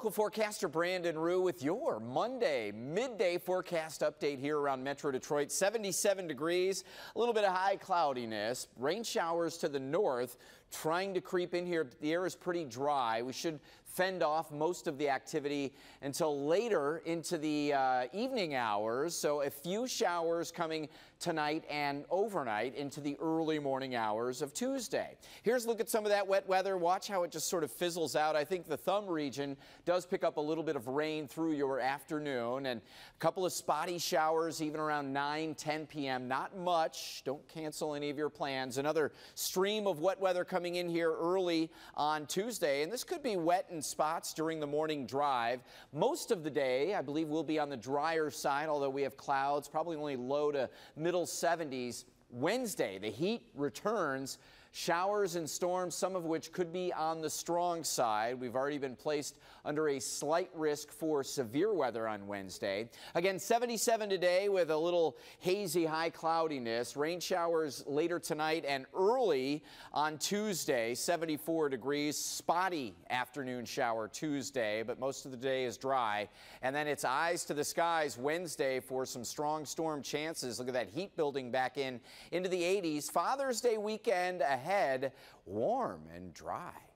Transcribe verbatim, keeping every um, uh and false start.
Local forecaster Brandon Rue with your Monday midday forecast update here around Metro Detroit. seventy-seven degrees, a little bit of high cloudiness, rain showers to the north trying to creep in here. The air is pretty dry. We should fend off most of the activity until later into the uh, evening hours. So a few showers coming tonight and overnight into the early morning hours of Tuesday. Here's a look at some of that wet weather. Watch how it just sort of fizzles out. I think the thumb region does pick up a little bit of rain through your afternoon, and a couple of spotty showers even around nine, ten p m Not much. Don't cancel any of your plans. Another stream of wet weather coming in here early on Tuesday, and this could be wet in spots during the morning drive. Most of the day, I believe, will be on the drier side, although we have clouds, probably only low to middle seventies. Wednesday, the heat returns. Showers and storms, some of which could be on the strong side. We've already been placed under a slight risk for severe weather on Wednesday. Again, seventy-seven today with a little hazy high cloudiness. Rain showers later tonight and early on Tuesday. seventy-four degrees. Spotty afternoon shower Tuesday, but most of the day is dry. And then it's eyes to the skies Wednesday for some strong storm chances. Look at that heat building back in into the eighties. Father's Day weekend ahead, warm and dry.